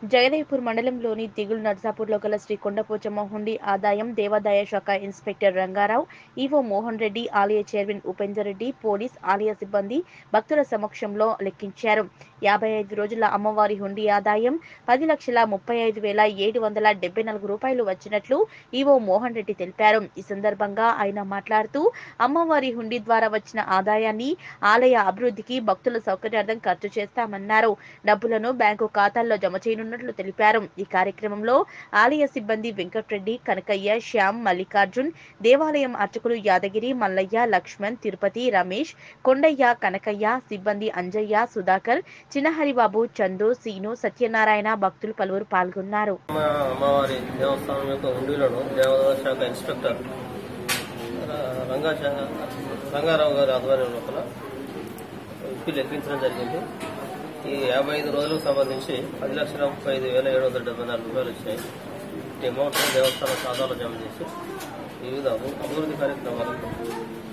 జగదేవ్పూర్ మండలంలోని దిగులు నర్సాపూర్లో గల శ్రీ కొండపోచమ్మ హుండీ ఆదాయం దేవాదాయ శాఖ ఇన్స్పెక్టర్ రంగారావు, ఈవో మోహన్ రెడ్డి, ఆలయ చైర్మన్ ఉపేందర్ రెడ్డి, పోలీస్, ఆలయ సిబ్బంది భక్తుల సమక్షంలో లెక్కించారు. 55 రోజుల అమ్మవారి హుండీ ఆదాయం 10,35,774 రూపాయలు వచ్చినట్లు ఈవో మోహన్ రెడ్డి తెలిపారు. ఈ సందర్భంగా ఆయన మాట్లాడుతూ అమ్మవారి హుండీ ద్వారా వచ్చిన ఆదాయాన్ని ఆలయ అభివృద్ధికి, భక్తుల సౌకర్యార్థం ఖర్చు చేస్తామన్నారు. డబ్బులను బ్యాంకు ఖాతాల్లో జమ చేయనున్నట్లు తెలిపారు. ఈ కార్యక్రమంలో ఆలయ సిబ్బంది వెంకట్రెడ్డి, కనకయ్య, శ్యామ్, మల్లికార్జున్, దేవాలయం అర్చకులు యాదగిరి, మల్లయ్య, లక్ష్మణ్, తిరుపతి, రమేష్, కొండయ్య, కనకయ్య, సిబ్బంది అంజయ్య, సుధాకర్, చిన్నహరిబాబు, చందు, సీను, సత్యనారాయణ, భక్తులు పలువురు పాల్గొన్నారు. అమ్మవారి దేవస్థానం యొక్క హుండీలను దేవాదాయ శాఖ ఇన్స్పెక్టర్ రంగారావు గారి ఆధ్వర్యం లోపల లెక్కించడం జరిగింది. ఈ 55 రోజులకు సంబంధించి 10,35,774 రూపాయలు వచ్చాయి. ఈ అమౌంట్ దేవస్థానం ఖాతాలో జమ చేసి వివిధ అభివృద్ధి కార్యక్రమాలకు